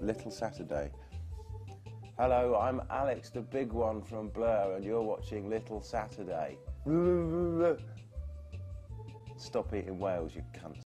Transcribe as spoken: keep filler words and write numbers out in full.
Little Saturday. Hello, I'm Alex, the big one from Blur, and you're watching Little Saturday. Stop eating whales, you cunt.